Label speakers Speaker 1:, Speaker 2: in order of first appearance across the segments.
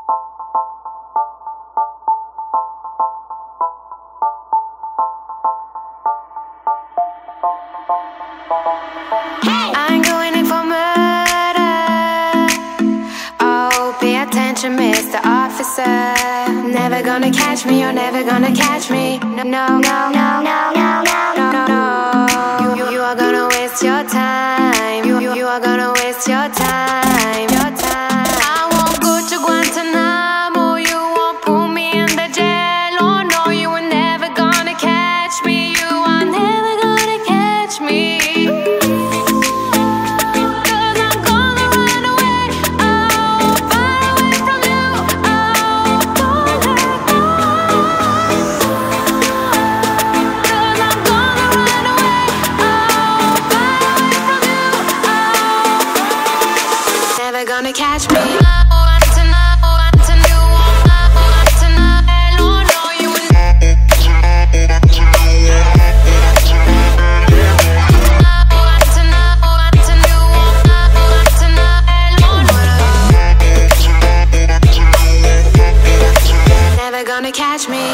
Speaker 1: I'm going in for murder. Oh, pay attention, Mr. Officer. Never gonna catch me, you're never gonna catch me. No, no, no, no, no, no, no, no, no. You are gonna waste your time. You are gonna waste your time. Your time. I won't go to Guantanamo. You won't pull me in the jail. Oh no, you are never gonna catch me. You are never gonna catch me. Gonna catch me. Never gonna catch me.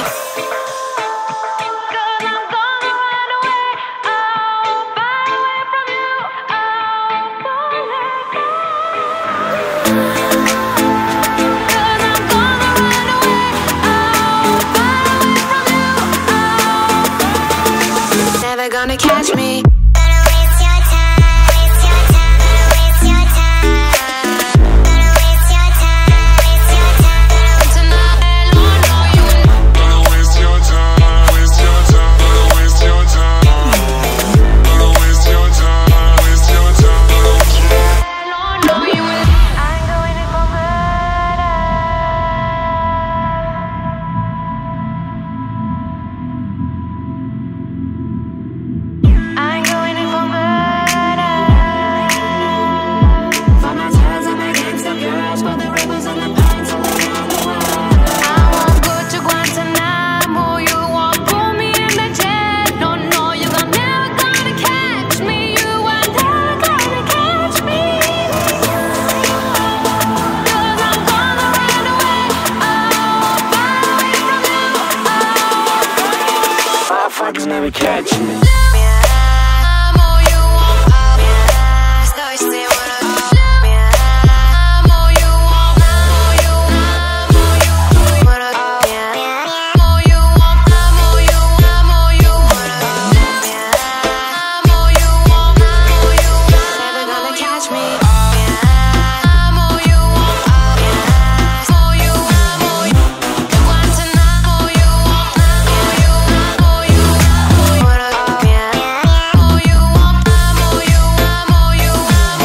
Speaker 1: Never gonna catch me.
Speaker 2: Motherfuckers never catch me.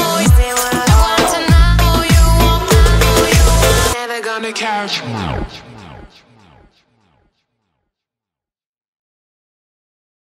Speaker 3: Catch me.